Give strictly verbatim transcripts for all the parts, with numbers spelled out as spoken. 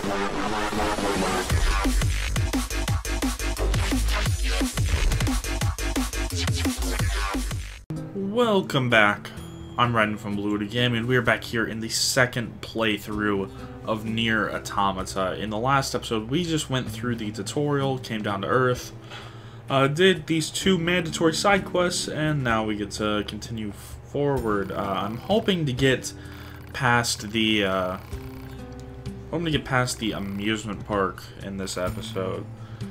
Welcome back. I'm Ryden from Blue Game, and we're back here in the second playthrough of Nier Automata. In the last episode, we just went through the tutorial, came down to Earth, uh, did these two mandatory side quests, and now we get to continue forward. Uh, I'm hoping to get past the, uh, hoping to get past the amusement park in this episode.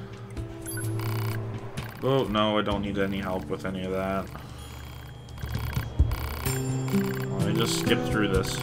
Oh, no, I don't need any help with any of that. Let me just skip through this.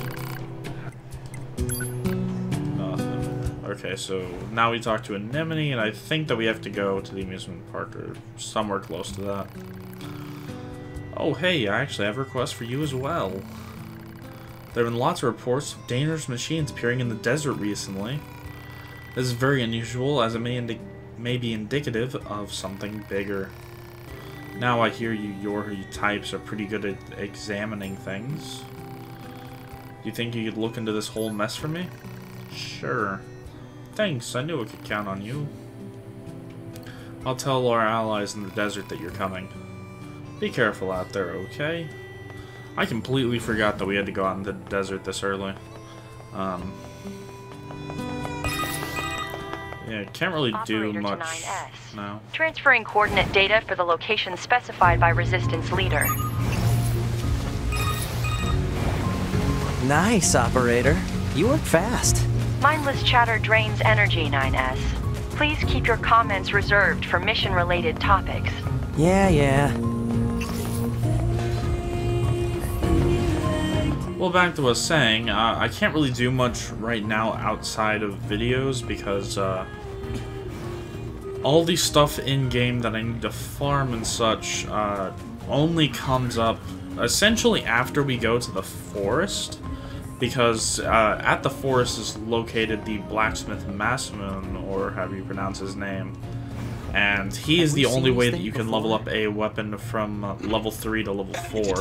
Nothing. Okay, so now we talk to Anemone, and I think that we have to go to the amusement park or somewhere close to that. Oh, hey, I actually have a request for you as well. There have been lots of reports of dangerous machines appearing in the desert recently. This is very unusual, as it may, indi may be indicative of something bigger. Now I hear you, your types are pretty good at examining things. Do you think you could look into this whole mess for me? Sure. Thanks, I knew I could count on you. I'll tell our allies in the desert that you're coming. Be careful out there, okay? I completely forgot that we had to go out in the desert this early. Um... Yeah, can't really do Operator much to nine S. now. Transferring coordinate data for the location specified by Resistance leader. Nice, operator. You work fast. Mindless chatter drains energy, nine S. Please keep your comments reserved for mission-related topics. Yeah, yeah. Well, back to what I was saying, uh, I can't really do much right now outside of videos because uh, all the stuff in-game that I need to farm and such uh, only comes up essentially after we go to the forest, because uh, at the forest is located the blacksmith Masamune, or however you pronounce his name, and he is the only way that you can level up a weapon from uh, level three to level four.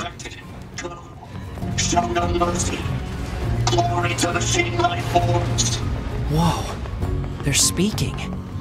Show no mercy. Glory to the machine life forms. Whoa. They're speaking.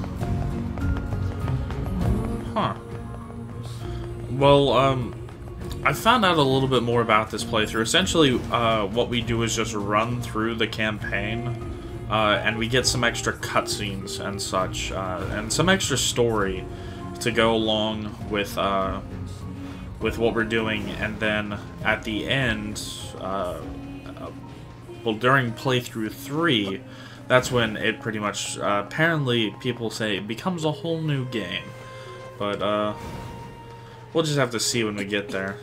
Huh. Well, um, I found out a little bit more about this playthrough. Essentially, uh, what we do is just run through the campaign, uh, and we get some extra cutscenes and such, uh, and some extra story to go along with, uh, with what we're doing, and then at the end, uh, uh, well, during playthrough three, that's when it pretty much, uh, apparently people say it becomes a whole new game, but, uh, we'll just have to see when we get there.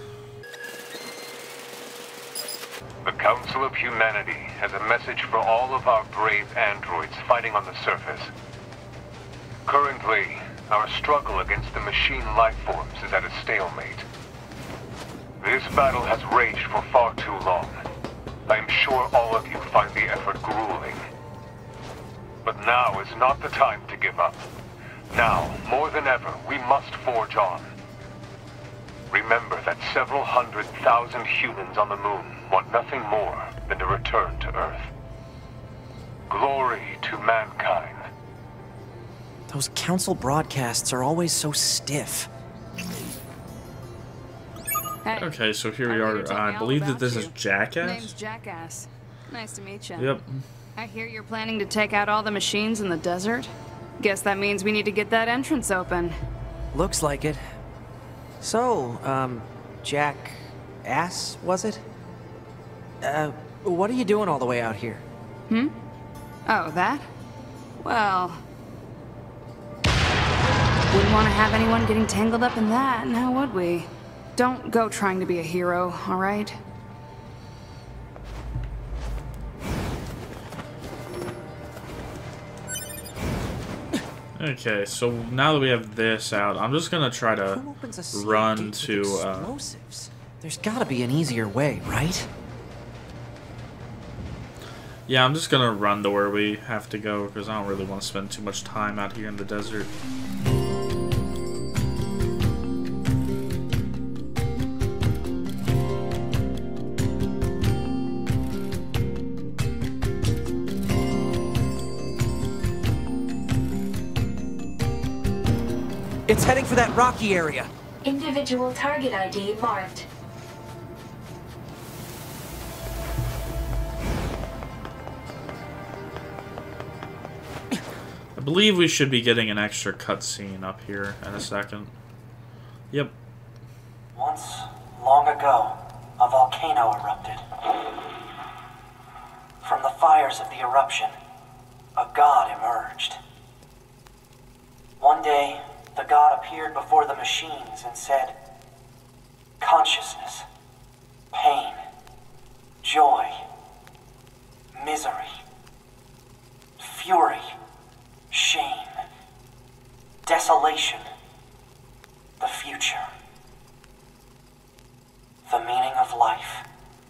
The Council of Humanity has a message for all of our brave androids fighting on the surface. Currently, our struggle against the machine life forms is at a stalemate. This battle has raged for far too long. I am sure all of you find the effort grueling. But now is not the time to give up. Now, more than ever, we must forge on. Remember that several hundred thousand humans on the moon want nothing more than to return to Earth. Glory to mankind. Those council broadcasts are always so stiff. Hey, Okay, so here we I are. heard you told Uh, me I all believe that about this you. is Jackass. Name's Jackass. Nice to meet you. Yep. I hear you're planning to take out all the machines in the desert. Guess that means we need to get that entrance open. Looks like it. So, um, Jack Ass, was it? Uh, what are you doing all the way out here? Hmm? Oh, that? Well... wouldn't want to have anyone getting tangled up in that, now would we? Don't go trying to be a hero, alright? Okay, so now that we have this out, I'm just gonna try to Who opens a sealed run gate with to, uh... explosives? There's gotta be an easier way, right? Yeah, I'm just gonna run to where we have to go, because I don't really want to spend too much time out here in the desert. It's heading for that rocky area. Individual target I D marked. I believe we should be getting an extra cutscene up here in a second. Yep. Once, long ago, a volcano erupted. From the fires of the eruption, a god emerged. One day, the god appeared before the machines and said, consciousness, pain, joy, misery, fury, shame, desolation, the future, the meaning of life.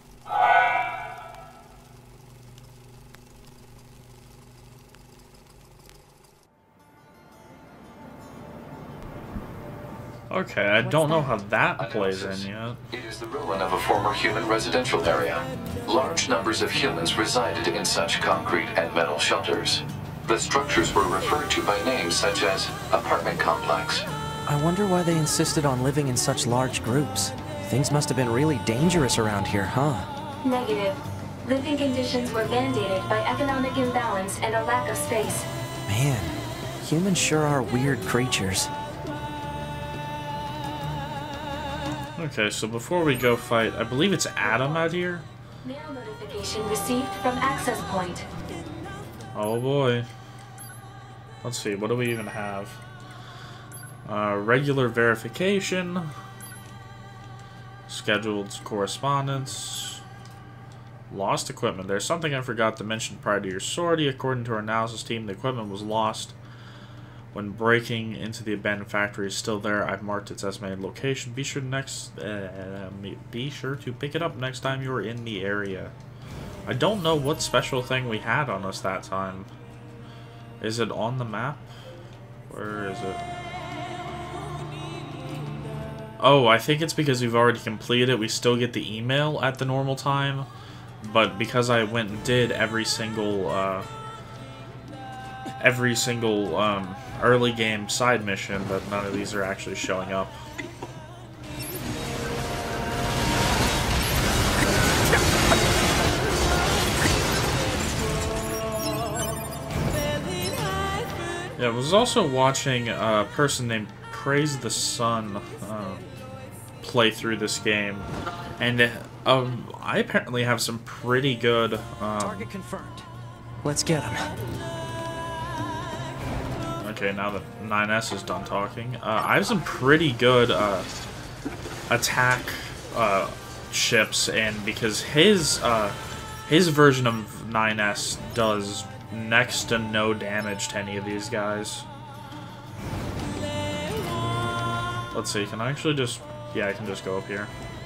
Okay, I don't know how that plays in yet. It is the ruin of a former human residential area. Large numbers of humans resided in such concrete and metal shelters. The structures were referred to by names such as apartment complex. I wonder why they insisted on living in such large groups. Things must have been really dangerous around here, huh? Negative. Living conditions were mandated by economic imbalance and a lack of space. Man, humans sure are weird creatures. Okay, so before we go fight, I believe it's Adam out here? Mail notification received from access point. Oh boy. Let's see, what do we even have? Uh, regular verification. Scheduled correspondence. Lost equipment. There's something I forgot to mention prior to your sortie. According to our analysis team, the equipment was lost when breaking into the abandoned factory. Is still there. I've marked its estimated location. Be sure next uh, be sure to pick it up next time you are in the area. I don't know what special thing we had on us that time. Is it on the map? Where is it? Oh, I think it's because we've already completed it. We still get the email at the normal time, but because I went and did every single uh, every single um, early game side mission, that none of these are actually showing up. Yeah, I was also watching a person named Praise the Sun uh, play through this game, and um, I apparently have some pretty good. Um, Target confirmed. Let's get him. Okay, now that nine S is done talking, uh, I have some pretty good uh, attack uh, chips, and because his uh, his version of nine S does next to no damage to any of these guys. Let's see, can I actually just... Yeah, I can just go up here.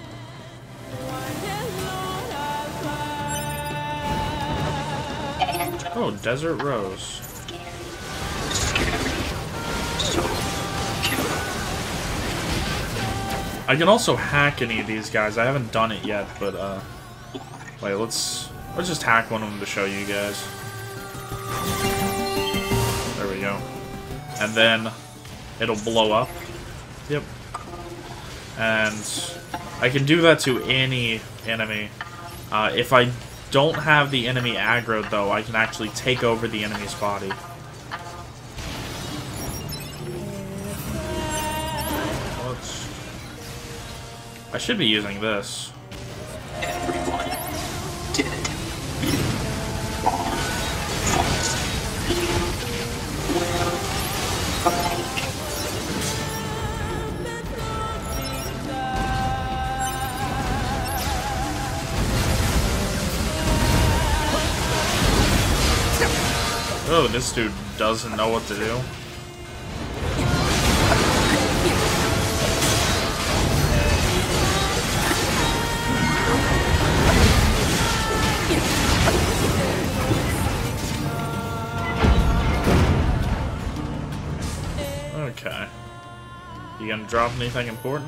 Oh, Desert Rose. I can also hack any of these guys. I haven't done it yet, but uh... wait, let's... Let's just hack one of them to show you guys. There we go. And then it'll blow up. Yep. And I can do that to any enemy. Uh, if I don't have the enemy aggroed, though, I can actually take over the enemy's body. Let's... I should be using this. Everyone did it. Oh, this dude doesn't know what to do. Okay. You gonna drop anything important?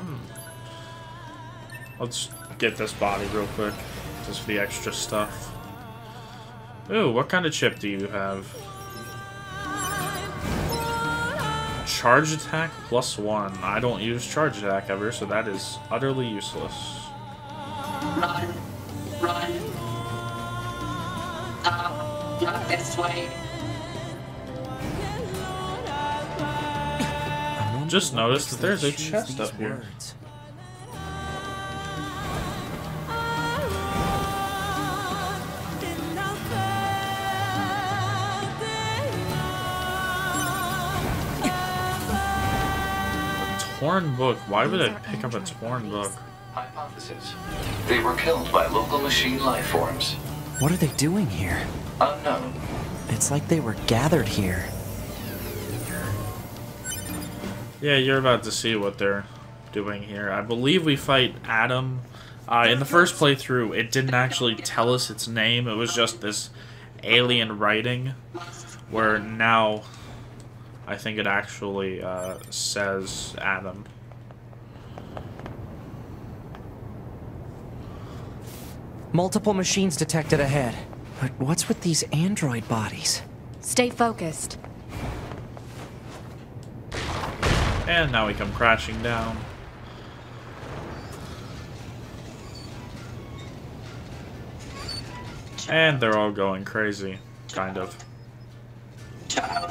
Let's get this body real quick, just for the extra stuff. Ooh, what kind of chip do you have? charge attack plus one. I don't use charge attack ever, so that is utterly useless. Run. Run. Uh, not this way. Just noticed that there's a chest up here. Torn book. Why would I pick up a torn book? Hypothesis. They were killed by local machine life forms. What are they doing here? Unknown. It's like they were gathered here. Yeah, you're about to see what they're doing here. I believe we fight Adam. Uh, in the first playthrough, it didn't actually tell us its name. It was just this alien writing. Where now, I think it actually uh, says Adam. Multiple machines detected ahead. But what's with these android bodies? Stay focused. And now we come crashing down. And they're all going crazy, kind of. Child.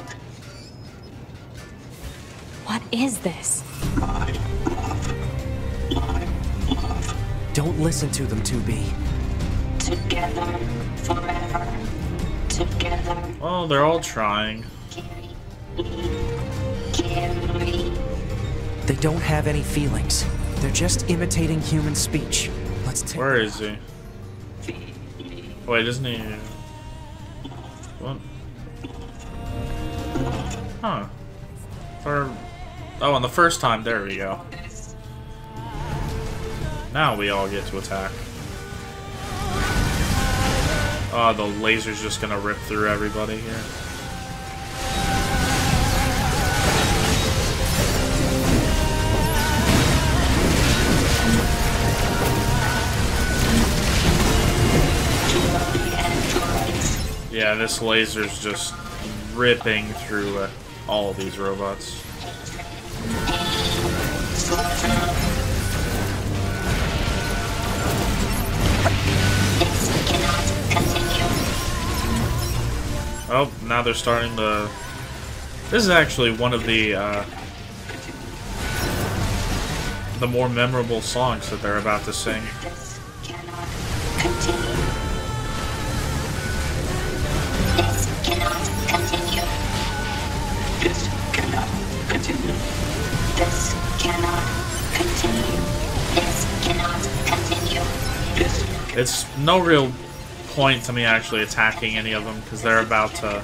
What is this? My love. My love. Don't listen to them, two B. Together. Forever. Together. Well, they're all trying. Carry me. Carry me. They don't have any feelings. They're just imitating human speech. Let's take Where is he? Wait, isn't he? What? Huh. For... Oh, on the first time, there we go. Now we all get to attack. Oh, the laser's just gonna rip through everybody here. Yeah, this laser's just ripping through uh, all of these robots. Oh, now they're starting to... This is actually one of the, uh, the more memorable songs that they're about to sing. This cannot continue. This cannot continue. This cannot continue. This cannot continue. It's no real point to me actually attacking any of them because they're about to.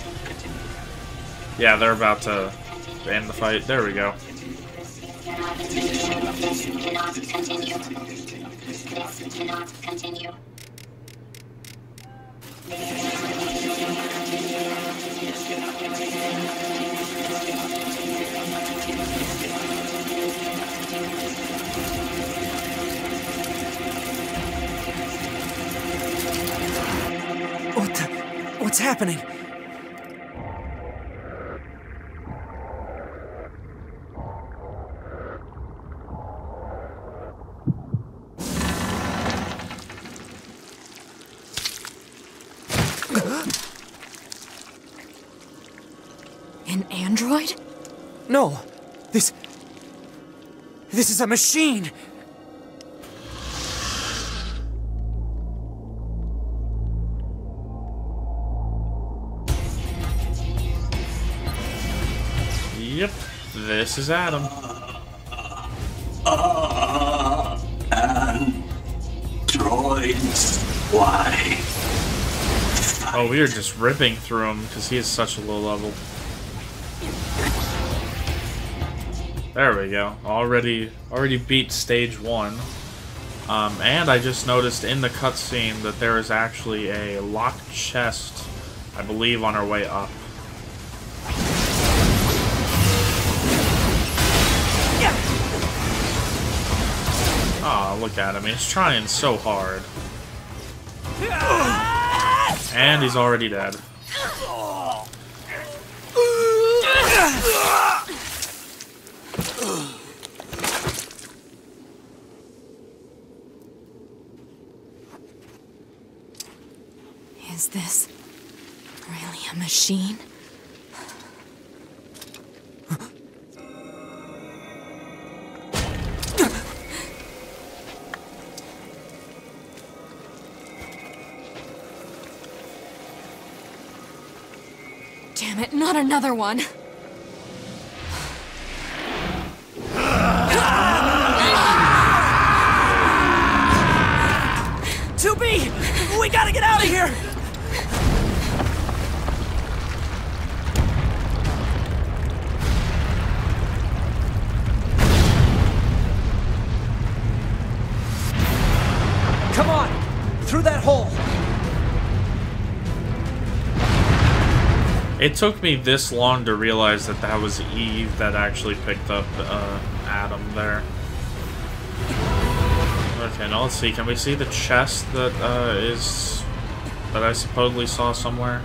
Yeah, they're about to end the fight. There we go. This cannot continue. This cannot continue. What the... What's happening? An android? No! This... This is a machine! Yep, this is Adam. Uh, and droids. Why? Oh, we are just ripping through him because he is such a low level. There we go. Already, already beat stage one. Um, and I just noticed in the cutscene that there is actually a locked chest, I believe, on our way up. Oh, look at him. He's trying so hard. And he's already dead. A machine? Damn it, not another one! two B! We gotta get out of here! Come on! Through that hole! It took me this long to realize that that was Eve that actually picked up uh, Adam there. Okay, now let's see. Can we see the chest that uh, is that I supposedly saw somewhere?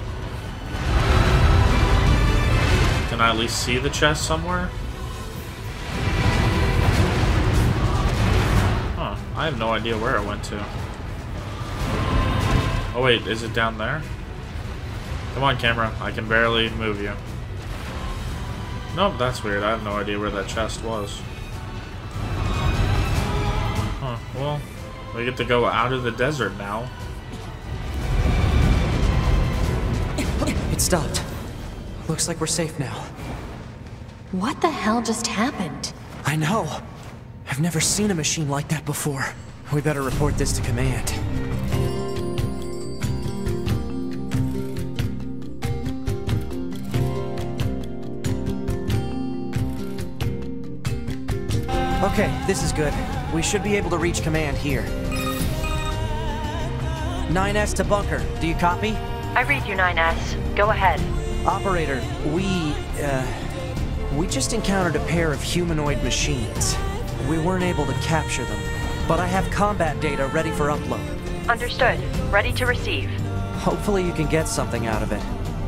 Can I at least see the chest somewhere? Huh. I have no idea where it went to. Oh wait, is it down there? Come on, camera. I can barely move you. Nope, that's weird. I have no idea where that chest was. Huh, well, we get to go out of the desert now. It stopped. Looks like we're safe now. What the hell just happened? I know. I've never seen a machine like that before. We better report this to command. Okay, this is good. We should be able to reach command here. nine S to bunker. Do you copy? I read you, nine S. Go ahead. Operator, we, uh... we just encountered a pair of humanoid machines. We weren't able to capture them, but I have combat data ready for upload. Understood. Ready to receive. Hopefully you can get something out of it.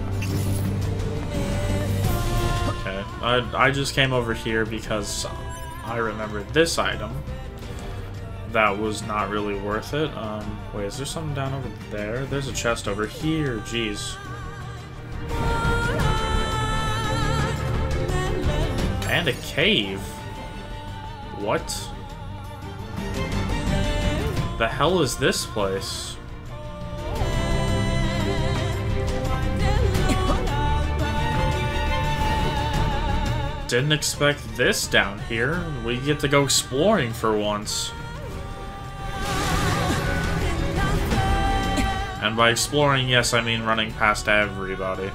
Okay, I, I just came over here because I remembered this item that was not really worth it. Um, wait, is there something down over there? There's a chest over here. Jeez. And a cave. What? The hell is this place? Didn't expect this down here. We get to go exploring for once. And by exploring, yes, I mean running past everybody.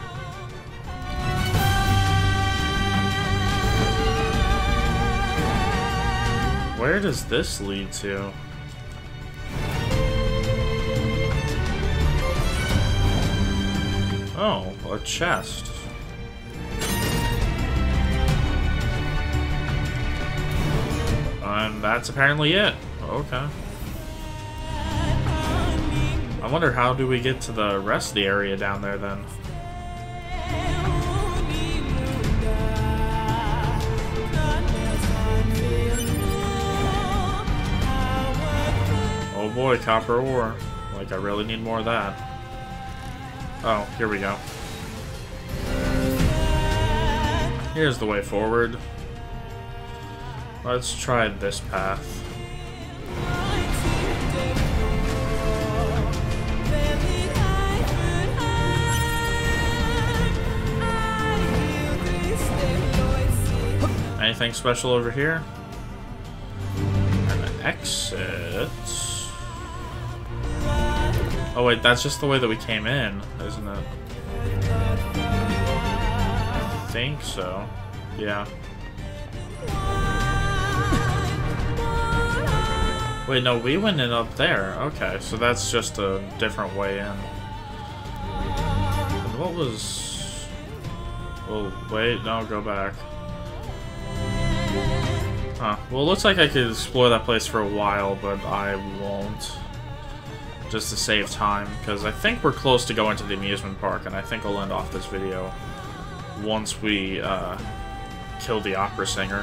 Where does this lead to? Oh, a chest. And that's apparently it. Okay. I wonder how do we get to the rest of the area down there then? Oh boy, copper ore. Like, I really need more of that. Oh, here we go. Here's the way forward. Let's try this path. Anything special over here? An exit. Oh wait, that's just the way that we came in, isn't it? I think so. Yeah. Wait, no, we went in up there. Okay, so that's just a different way in. And what was... Well, wait, no, go back. Huh. Well, it looks like I could explore that place for a while, but I won't. Just to save time, because I think we're close to going to the amusement park, and I think I'll end off this video once we uh, kill the opera singer.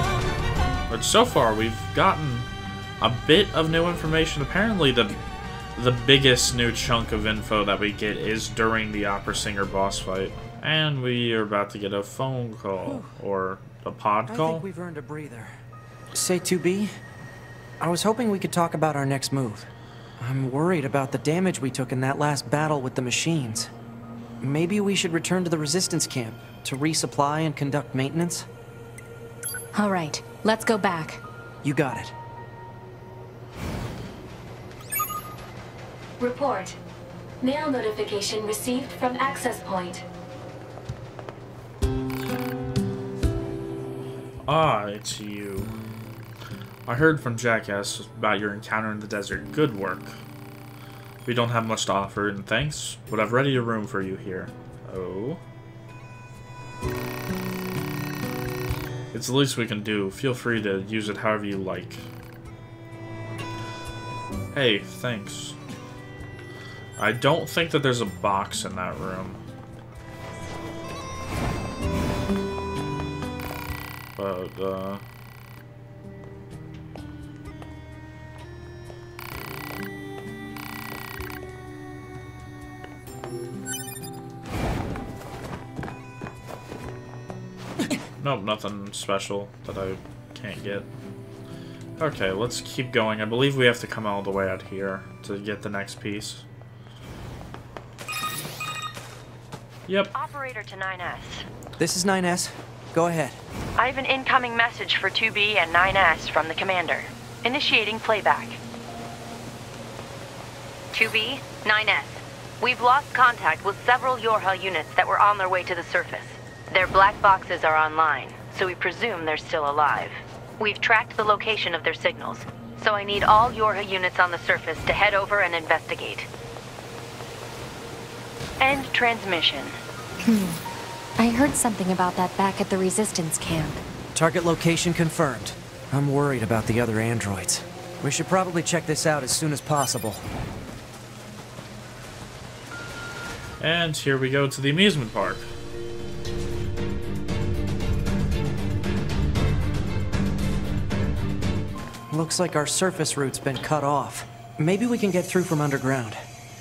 But so far, we've gotten a bit of new information. Apparently, the the biggest new chunk of info that we get is during the Opera Singer boss fight. And we are about to get a phone call. Or a pod call? I think we've earned a breather. Say, two B, I was hoping we could talk about our next move. I'm worried about the damage we took in that last battle with the machines. Maybe we should return to the resistance camp to resupply and conduct maintenance? All right, let's go back. You got it. Report. Mail notification received from access point. Ah, it's you. I heard from Jackass about your encounter in the desert. Good work. We don't have much to offer, and thanks, but I've readied a room for you here. Oh? It's the least we can do. Feel free to use it however you like. Hey, thanks. I don't think that there's a box in that room. But, uh... nope, nothing special that I can't get. Okay, let's keep going. I believe we have to come all the way out here to get the next piece. Yep. Operator to nine S. This is nine S. Go ahead. I have an incoming message for two B and nine S from the commander. Initiating playback. two B, nine S. We've lost contact with several Yorha units that were on their way to the surface. Their black boxes are online, so we presume they're still alive. We've tracked the location of their signals, so I need all Yorha units on the surface to head over and investigate. End transmission. Hmm. I heard something about that back at the resistance camp. Target location confirmed. I'm worried about the other androids. We should probably check this out as soon as possible. And here we go to the amusement park. Looks like our surface route's been cut off. Maybe we can get through from underground.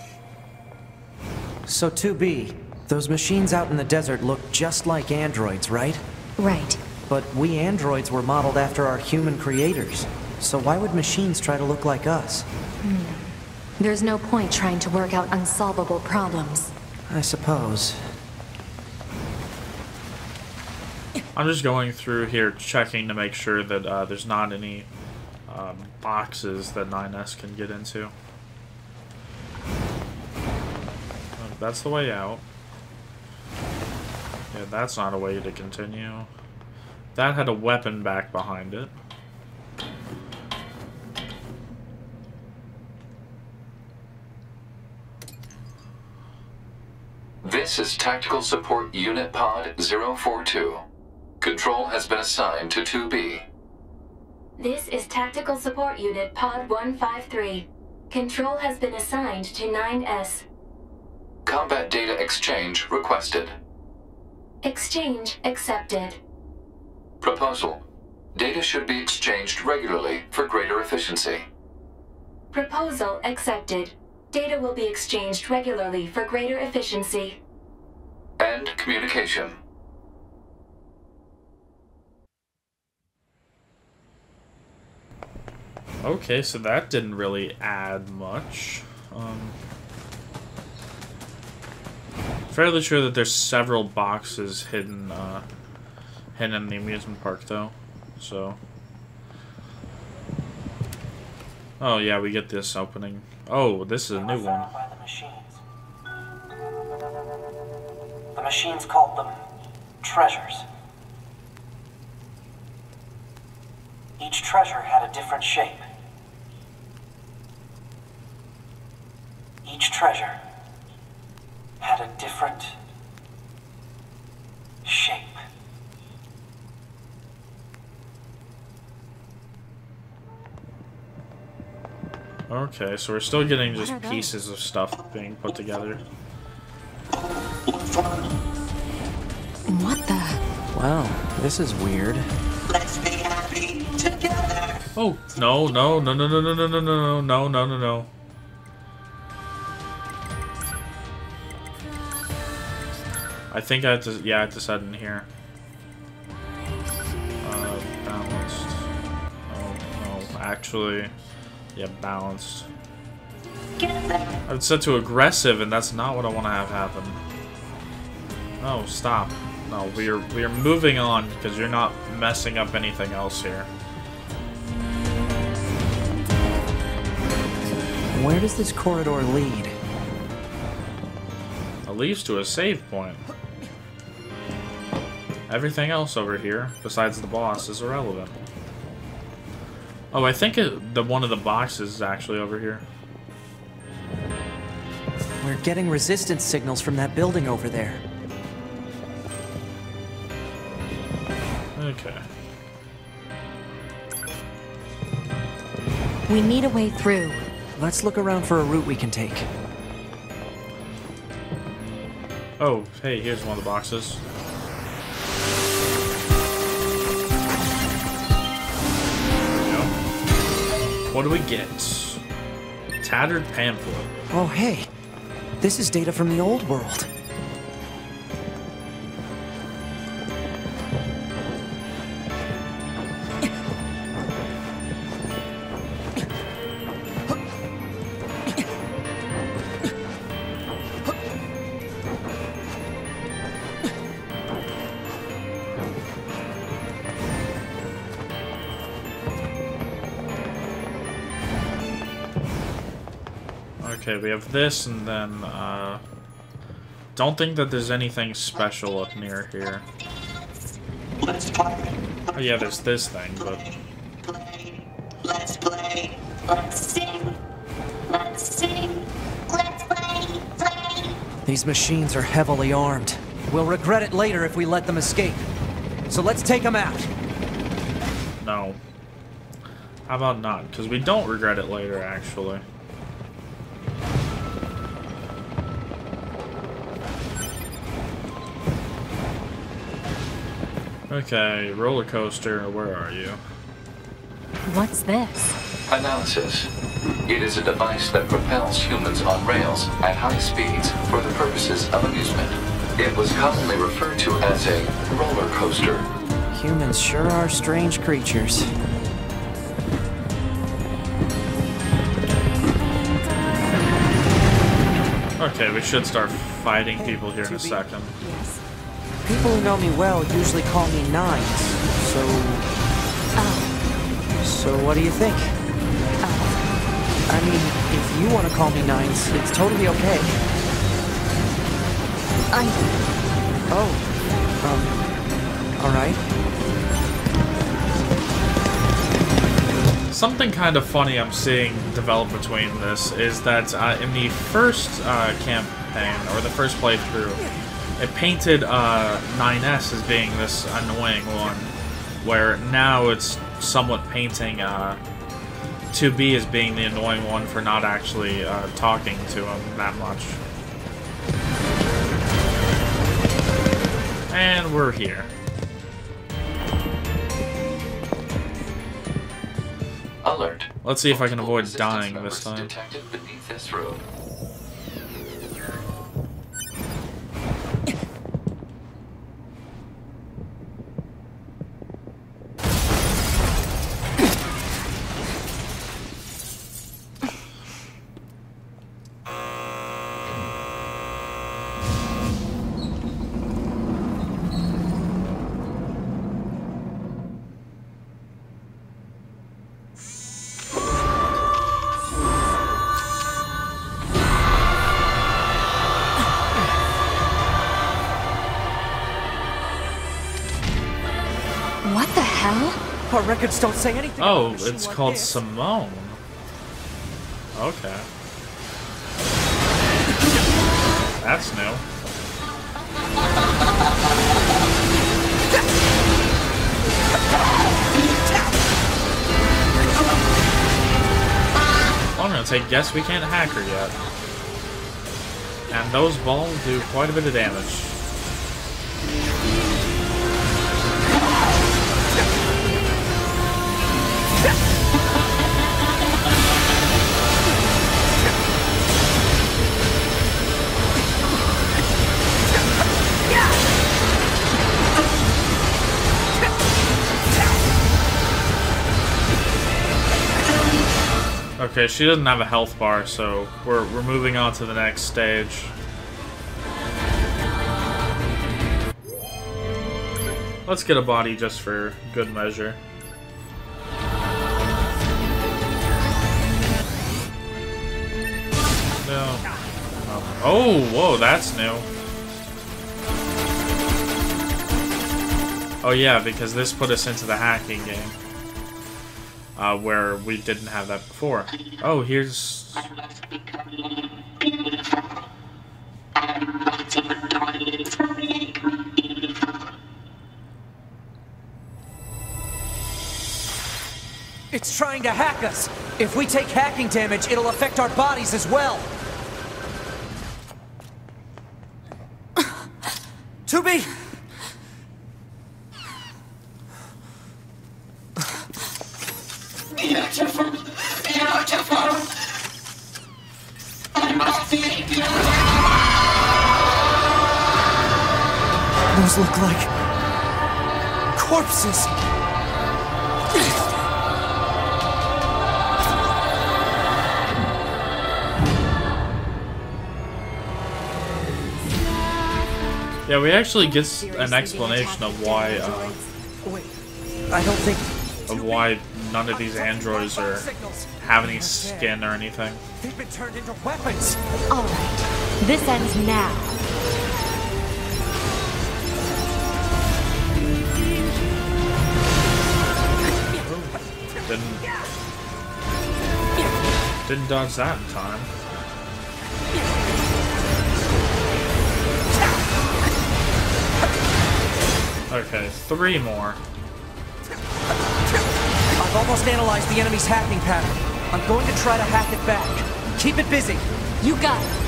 So two B, those machines out in the desert look just like androids, right? Right. But we androids were modeled after our human creators. So why would machines try to look like us? Hmm. There's no point trying to work out unsolvable problems. I suppose. I'm just going through here checking to make sure that uh, there's not any um, boxes that nine S can get into. Oh, that's the way out. Yeah, that's not a way to continue. That had a weapon back behind it. This is Tactical Support Unit Pod zero four two. Control has been assigned to two B. This is Tactical Support Unit Pod one five three. Control has been assigned to nine S. Combat data exchange requested. Exchange accepted. Proposal. Data should be exchanged regularly for greater efficiency. Proposal accepted. Data will be exchanged regularly for greater efficiency. End communication. Okay, so that didn't really add much. Um, fairly sure that there's several boxes hidden, uh, hidden in the amusement park, though. So, oh yeah, we get this opening. Oh, this is a new one. By the machines. The machines called them treasures. Each treasure had a different shape. Each treasure had a different shape. Okay, so we're still getting just pieces of stuff being put together. What the? Wow, this is weird. Let's be happy together. Oh, no, no, no, no, no, no, no, no, no, no, no, no, no. I think I have to, yeah, I have to set in here. Uh, balanced. Oh, no, actually, yeah, balanced. I would set to aggressive, and that's not what I want to have happen. Oh, stop. No, we are, we are moving on, because you're not messing up anything else here. Where does this corridor lead? It leads to a save point. Everything else over here, besides the boss, is irrelevant. Oh, I think it, the one of the boxes is actually over here. We're getting resistance signals from that building over there. Okay. We need a way through. Let's look around for a route we can take. Oh, hey, here's one of the boxes. What do we get? Tattered pamphlet. Oh, hey. This is data from the old world. Okay, we have this, and then, uh... don't think that there's anything special up near here. Oh yeah, there's this thing, but... Let's play. Let's sing. Let's sing. Let's play. Play. These machines are heavily armed. We'll regret it later if we let them escape. So let's take them out. No. How about not? Because we don't regret it later, actually. Okay, roller coaster, where are you? What's this? Analysis. It is a device that propels humans on rails at high speeds for the purposes of amusement. It was commonly referred to as a roller coaster. Humans sure are strange creatures. Okay, we should start fighting people here in a second. Yes. People who know me well usually call me Nines, so... Oh. So what do you think? Oh. I mean, if you want to call me Nines, it's totally okay. I... Oh. Um... Alright. Something kind of funny I'm seeing develop between this is that uh, in the first uh, campaign, or the first playthrough, it painted uh, nine S as being this annoying one, where now it's somewhat painting uh, two B as being the annoying one for not actually uh, talking to him that much. And we're here. Alert. Let's see if I can avoid Resistance dying members this time. Detected beneath this room. What the hell? Our records don't say anything Oh, about a machine it's like called this. Simone. Okay. That's new. I'm gonna take guess we can't hack her yet. And those balls do quite a bit of damage. Okay, she doesn't have a health bar, so we're, we're moving on to the next stage. Let's get a body just for good measure. No. Oh, oh whoa, that's new. Oh yeah, because this put us into the hacking game. Uh, where we didn't have that before. Oh, here's... It's trying to hack us. If we take hacking damage, it'll affect our bodies as well. two B! Beautiful, beautiful. I must see you. Those look like corpses. Yeah, we actually get an explanation of why, uh, Wait, I don't think... of why none of these androids are have any skin or anything. They've been turned into weapons. All right, this ends now. Didn't didn't dodge that in time. Okay, three more. I've almost analyzed the enemy's hacking pattern. I'm going to try to hack it back. Keep it busy. You got it.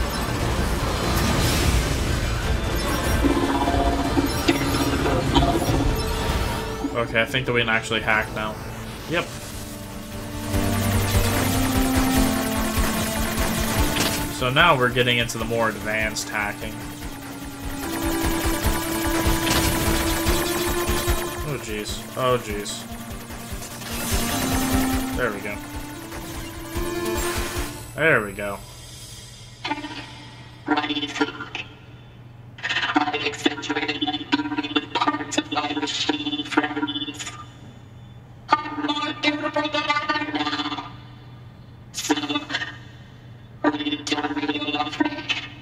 Okay, I think that we can actually hack now. Yep. So now we're getting into the more advanced hacking. Oh jeez. Oh jeez. There we go. There we go. What do you think? I've accentuated my beauty with parts of my machine friends. I'm more beautiful than ever now. So, will you tell me you love me?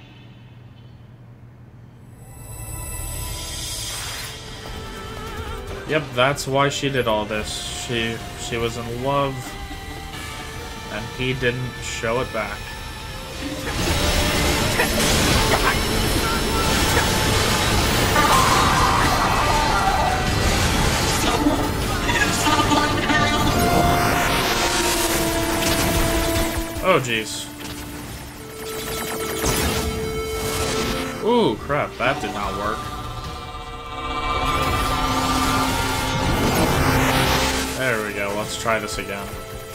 Yep, that's why she did all this. She she was in love, and he didn't show it back. Oh jeez. Ooh, crap, that did not work. There we go, let's try this again.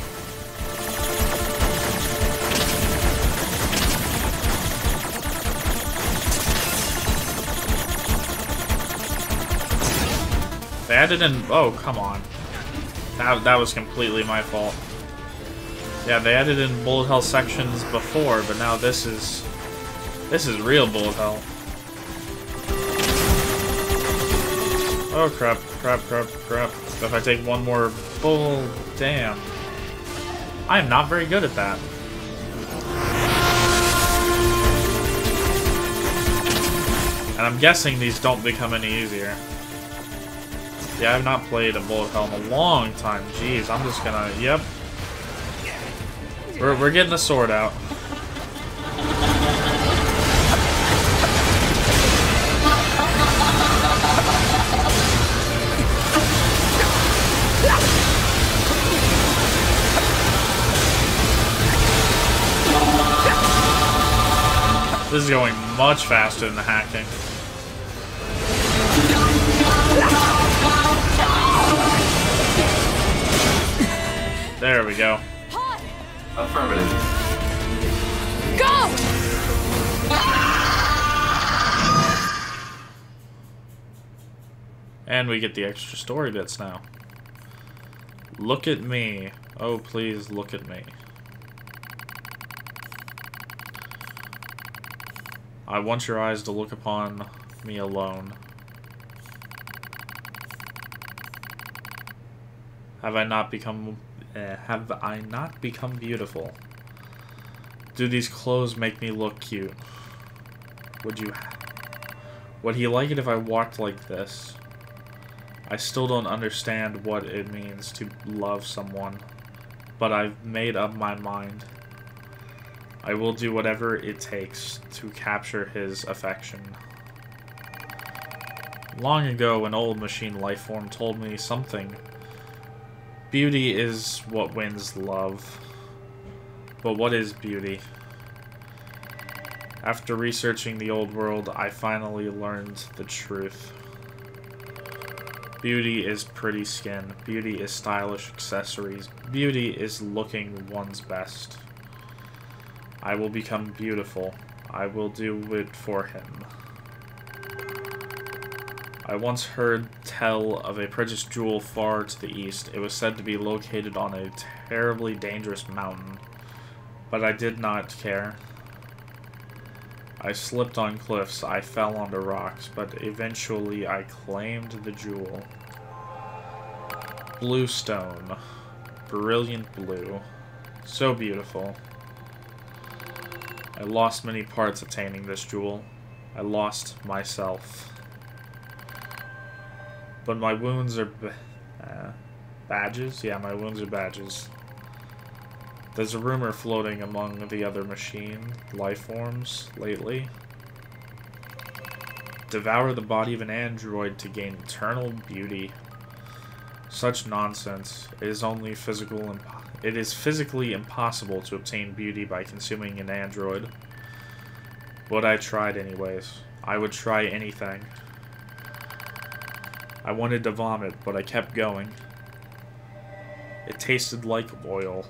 They added in... oh, come on. That, that was completely my fault. Yeah, they added in bullet hell sections before, but now this is... this is real bullet hell. Oh crap, crap, crap, crap. If I take one more bull... damn. I am not very good at that. And I'm guessing these don't become any easier. Yeah, I've not played a bullet hell in a long time. Jeez, I'm just gonna... yep. We're, we're getting the sword out. This is going much faster than the hacking. There we go. Affirmative. Go! And we get the extra story bits now. Look at me. Oh, please look at me. I want your eyes to look upon me alone. Have I not become... Uh, have I not become beautiful? Do these clothes make me look cute? Would you... Would he like it if I walked like this? I still don't understand what it means to love someone, but I've made up my mind. I will do whatever it takes to capture his affection. Long ago, an old machine lifeform told me something. Beauty is what wins love. But what is beauty? After researching the old world, I finally learned the truth. Beauty is pretty skin. Beauty is stylish accessories. Beauty is looking one's best. I will become beautiful. I will do it for him. I once heard tell of a precious jewel far to the east. It was said to be located on a terribly dangerous mountain, but I did not care. I slipped on cliffs, I fell onto rocks, but eventually I claimed the jewel. Blue stone. Brilliant blue. So beautiful. I lost many parts attaining this jewel. I lost myself. But my wounds are b uh, badges? Yeah, my wounds are badges. There's a rumor floating among the other machine life forms lately. Devour the body of an android to gain eternal beauty. Such nonsense. It is only physical impo- It is physically impossible to obtain beauty by consuming an android. But I tried anyways. I would try anything. I wanted to vomit, but I kept going. It tasted like oil.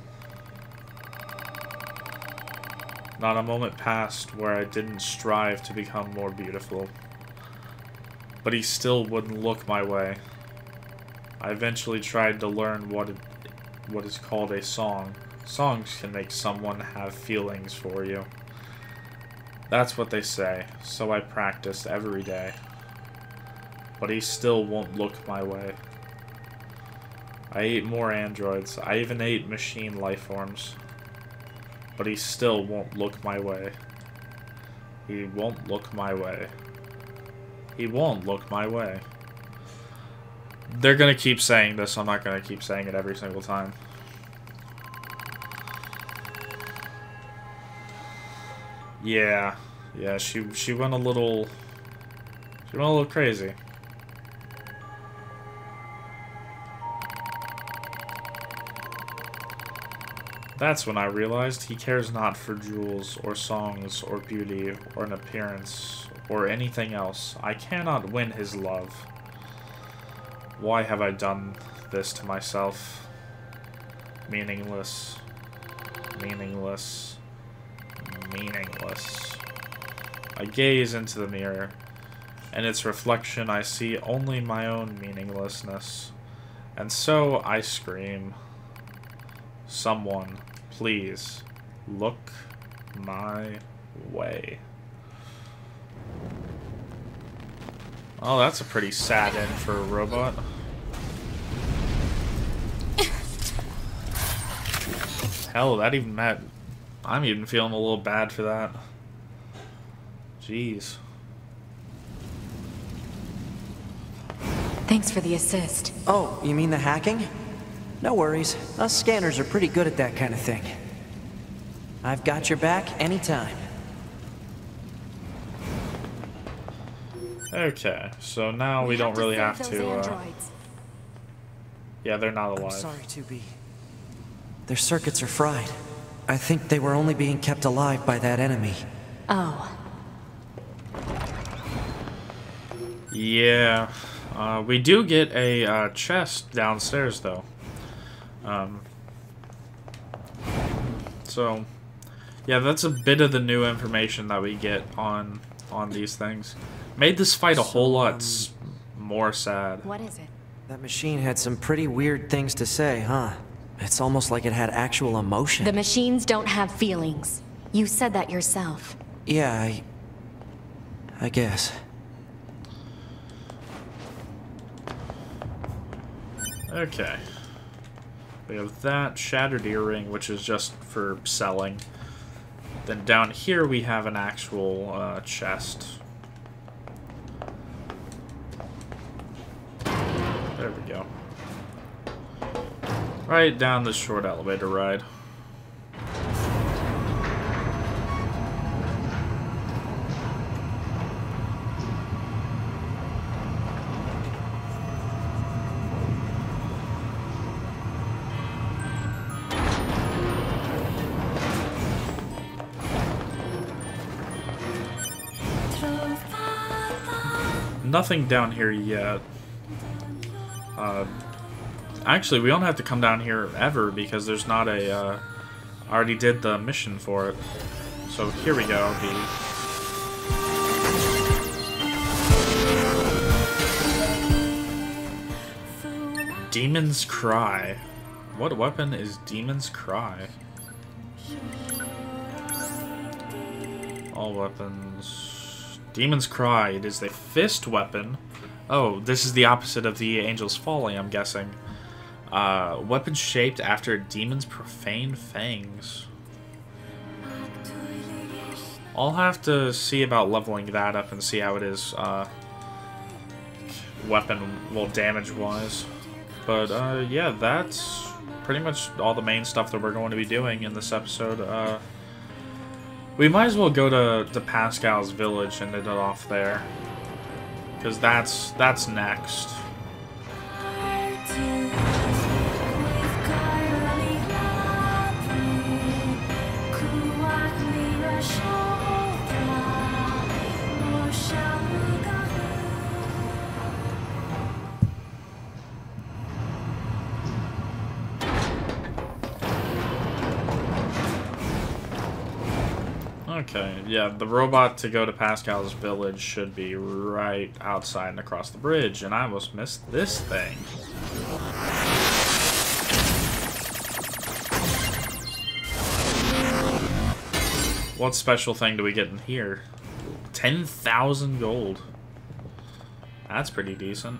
Not a moment passed where I didn't strive to become more beautiful. But he still wouldn't look my way. I eventually tried to learn what it, what is called a song. Songs can make someone have feelings for you. That's what they say, so I practiced every day. But he still won't look my way. I ate more androids. I even ate machine life forms. But he still won't look my way. He won't look my way. He won't look my way. They're gonna keep saying this. I'm not gonna keep saying it every single time. Yeah. Yeah, she she went a little She went a little crazy. That's when I realized he cares not for jewels, or songs, or beauty, or an appearance, or anything else. I cannot win his love. Why have I done this to myself? Meaningless. Meaningless. Meaningless. I gaze into the mirror. In its reflection, I see only my own meaninglessness. And so I scream. Someone, please, look my way. Oh, that's a pretty sad end for a robot. Hell, that even met. I'm even feeling a little bad for that. Jeez. Thanks for the assist. Oh, you mean the hacking? No worries. Us scanners are pretty good at that kind of thing. I've got your back anytime. Okay, so now we, we don't really have to, uh... Yeah, they're not alive. I'm sorry, two B. Their circuits are fried. I think they were only being kept alive by that enemy. Oh. Yeah. Uh, we do get a uh, chest downstairs, though. Um... So... Yeah, that's a bit of the new information that we get on on these things. Made this fight a whole lot s more sad. What is it? That machine had some pretty weird things to say, huh? It's almost like it had actual emotion. The machines don't have feelings. You said that yourself. Yeah, I... I guess. Okay. We have that shattered earring, which is just for selling. Then down here we have an actual uh, chest. There we go. Right down the short elevator ride. Nothing down here yet. Uh, actually, we don't have to come down here ever because there's not a. Uh, I already did the mission for it. So here we go. The Demon's Cry. What weapon is Demon's Cry? All weapons. Demon's Cry. It is a fist weapon. Oh, this is the opposite of the Angel's Folly, I'm guessing. Uh, weapon shaped after a demon's profane fangs. I'll have to see about leveling that up and see how it is, uh, weapon, well, damage-wise. But, uh, yeah, that's pretty much all the main stuff that we're going to be doing in this episode. Uh, we might as well go to, to Pascal's village and end it off there. Because that's, that's next. Okay, yeah, the robot to go to Pascal's village should be right outside and across the bridge, and I almost missed this thing. What special thing do we get in here? ten thousand gold. That's pretty decent.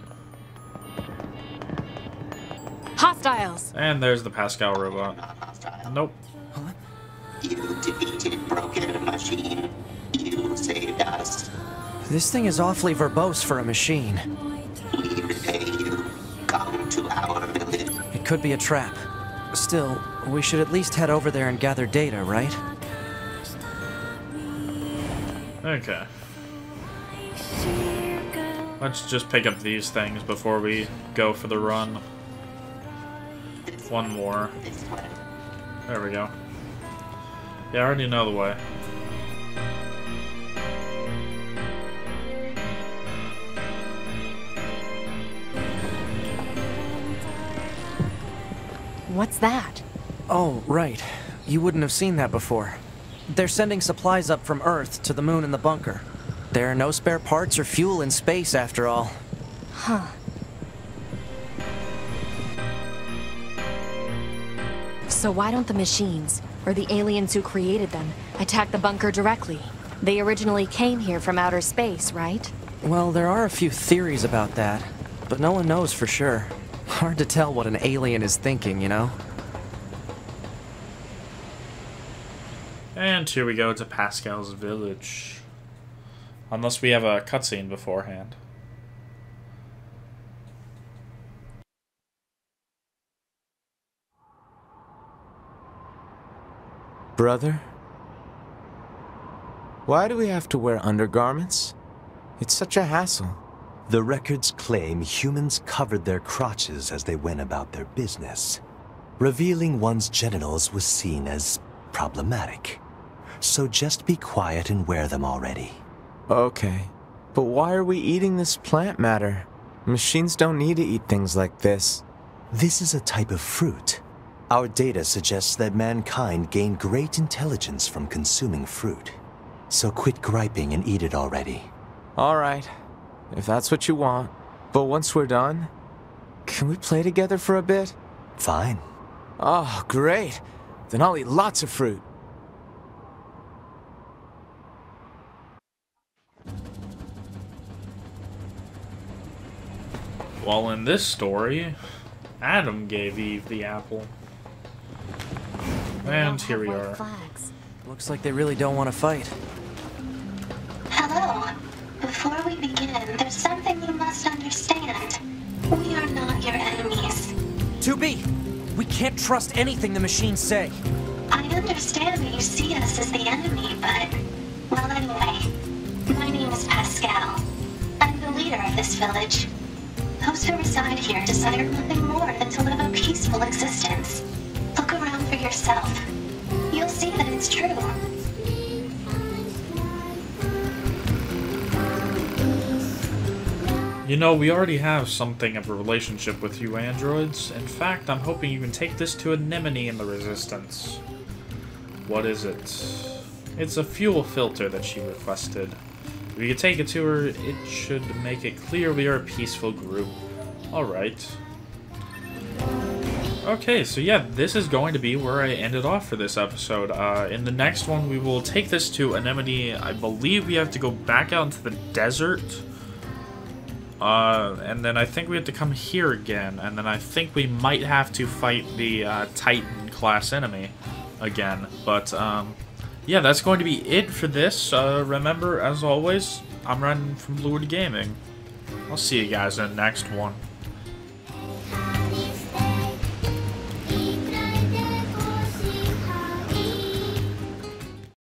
Hostiles! And there's the Pascal robot. Nope. You defeated Broken Machine. You saved us. This thing is awfully verbose for a machine. We repay you. Come to our village. It could be a trap. Still, we should at least head over there and gather data, right? Okay. Let's just pick up these things before we go for the run. One more. There we go. Yeah, I already know the way. What's that? Oh, right. You wouldn't have seen that before. They're sending supplies up from Earth to the moon and the bunker. There are no spare parts or fuel in space, after all. Huh. So why don't the machines, or the aliens who created them, attack the bunker directly? They originally came here from outer space, right? Well, there are a few theories about that, but no one knows for sure. Hard to tell what an alien is thinking, you know? And here we go to Pascal's village. Unless we have a cutscene beforehand. Brother? Why do we have to wear undergarments? It's such a hassle. The records claim humans covered their crotches as they went about their business. Revealing one's genitals was seen as problematic. So just be quiet and wear them already. Okay, but why are we eating this plant matter? Machines don't need to eat things like this. This is a type of fruit. Our data suggests that mankind gained great intelligence from consuming fruit. So quit griping and eat it already. All right, if that's what you want. But once we're done, can we play together for a bit? Fine. Oh, great. Then I'll eat lots of fruit. Well, in this story, Adam gave Eve the apple. And here we are. Flags. Looks like they really don't want to fight. Hello. Before we begin, there's something you must understand. We are not your enemies. two B! We can't trust anything the machines say. I understand that you see us as the enemy, but... Well, anyway. My name is Pascal. I'm the leader of this village. Those who reside here desire nothing more than to live a peaceful existence. Look around for yourself. You'll see that it's true. You know, we already have something of a relationship with you androids. In fact, I'm hoping you can take this to Anemone in the Resistance. What is it? It's a fuel filter that she requested. If we could take it to her, it should make it clear we are a peaceful group. Alright. Okay, so yeah, this is going to be where I ended off for this episode. Uh, in the next one, we will take this to Anemone. I believe we have to go back out into the desert. Uh, and then I think we have to come here again. And then I think we might have to fight the uh, Titan-class enemy again. But, um, yeah, that's going to be it for this. Uh, remember, as always, I'm Ren from Bluewood Gaming. I'll see you guys in the next one.